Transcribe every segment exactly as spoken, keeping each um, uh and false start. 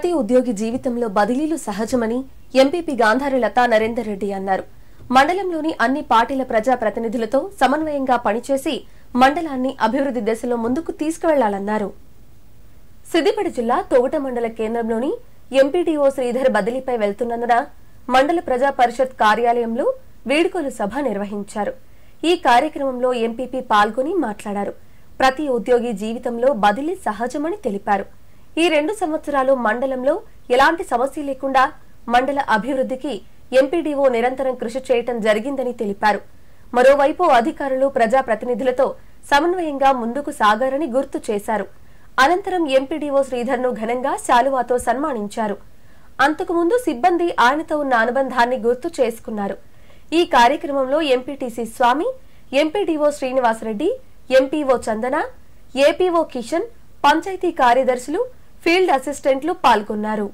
ప్రతి ఉద్యోగి జీవితంలో బదిలీలు సహజమని ఎంపీపీ గాంధారి లతా నరేందర్ రెడ్డి అన్నారు. మండలంలోని అన్ని పార్టీల ప్రజా ప్రతినిధులతో సమన్వయంగా పనిచేసి మండలాన్ని అభివృద్ధి దిశలో ముందుకు తీసుకువెళ్లాలన్నారు. సిద్దిపేట జిల్లా తోగట మండల కేంద్రంలోని ఎంపీడీఓ శ్రీధర్ బదిలీపై వెళ్తున్నందున మండల ప్రజా పరిషత్ కార్యాలయంలో వీడ్కోలు సభ నిర్వహించారు. ఈ కార్యక్రమంలో ఎంపీపీ పాల్గొని మాట్లాడారు. ప్రతి ఉద్యోగి జీవితంలో బదిలీ సహజమని తెలిపారు. ఈ రెండు సంవత్సరాలు మండలంలో ఎలాంటి సమస్య లేకుండా మండల అభివృద్ధికి ఎంపీడీఓ నిరంతరం కృషి చేయటం జరిగిందని తెలిపారు. మరోవైపు అధికారులు ప్రజాప్రతినిధులతో సమన్వయంగా ముందుకు సాగారని గుర్తు చేశారు. అనంతరం ఎంపీడీఓ శ్రీధర్ను ఘనంగా శాలువాతో సన్మానించారు. అంతకుముందు సిబ్బంది ఆయనతో ఉన్న అనుబంధాన్ని గుర్తు చేసుకున్నారు. ఈ కార్యక్రమంలో MPTC Swamy, MPDO Srinivasa Reddy, MPO Chandana, APO Kishan, panchayat కార్యదర్శులు, ఫీల్డ్ అసిస్టెంట్లు పాల్గొన్నారు.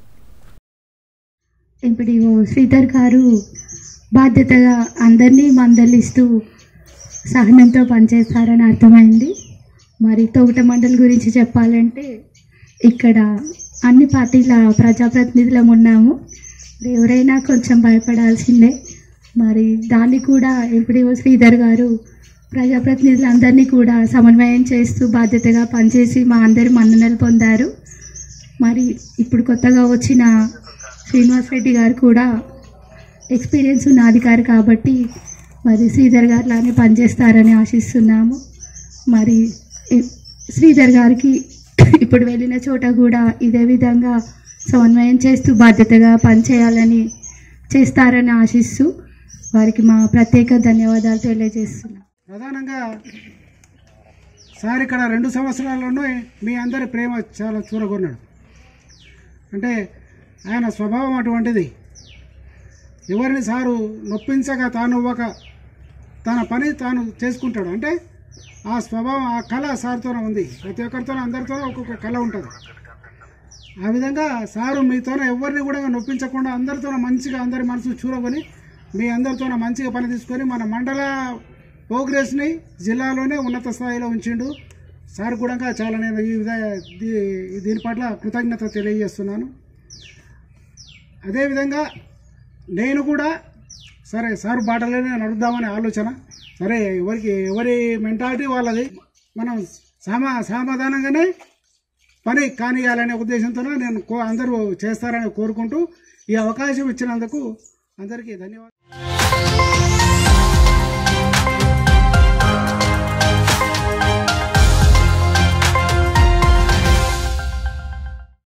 ఎంపీడీఓ శ్రీధర్ గారు బాధ్యతగా అందరినీ మందలిస్తూ సహనంతో పనిచేస్తారని అర్థమైంది. మరి తోగట మండలి గురించి చెప్పాలంటే ఇక్కడ అన్ని పార్టీల ప్రజాప్రతినిధులం ఉన్నాము. ఎవరైనా కొంచెం భయపడాల్సిందే. మరి దాన్ని కూడా ఎంపీడీఓ శ్రీధర్ గారు ప్రజాప్రతినిధులందరినీ కూడా సమన్వయం చేస్తూ బాధ్యతగా పనిచేసి మా అందరి మన్ననలు పొందారు. మరి ఇప్పుడు కొత్తగా వచ్చిన శ్రీనివాసరెడ్డి గారు కూడా ఎక్స్పీరియన్స్ ఉన్న అధికారి కాబట్టి మరి శ్రీధర్ గారు లానే పనిచేస్తారని ఆశిస్తున్నాము. మరి శ్రీధర్ గారికి ఇప్పుడు వెళ్ళిన చోట కూడా ఇదే విధంగా సమన్వయం చేస్తూ బాధ్యతగా పనిచేయాలని చేస్తారని ఆశిస్తూ వారికి మా ప్రత్యేక ధన్యవాదాలు తెలియజేస్తున్నాం. ప్రధానంగా సార్ ఇక్కడ రెండు సంవత్సరాల్లోనే మీ అందరి ప్రేమ చాలా చూరగొన్నాడు. అంటే ఆయన స్వభావం అటువంటిది. ఎవరిని సారు నొప్పించక తాను ఇవ్వక తన పని తాను చేసుకుంటాడు. అంటే ఆ స్వభావం, ఆ కళ సార్తోనే ఉంది. ప్రతి ఒక్కరితో అందరితో ఒక్కొక్క కళ ఉంటుంది. ఆ విధంగా సారు మీతోనే ఎవరిని కూడా నొప్పించకుండా అందరితో మంచిగా అందరి మనసు చూరగొని మీ అందరితో మంచిగా పని తీసుకొని మన మండల ప్రోగ్రెస్ని జిల్లాలోనే ఉన్నత స్థాయిలో ఉంచిండు. సార్ కూడా చాలా నేను ఈ విధంగా దీని పట్ల కృతజ్ఞత తెలియజేస్తున్నాను. అదేవిధంగా నేను కూడా సరే సార్ బాటలోనే నడుద్దామనే ఆలోచన. సరే ఎవరికి ఎవరి మెంటాలిటీ వాళ్ళది. మనం సమా సమాధానంగానే పని కానియాలనే ఉద్దేశంతో నేను అందరూ చేస్తారని కోరుకుంటూ ఈ అవకాశం ఇచ్చినందుకు అందరికీ ధన్యవాదాలు.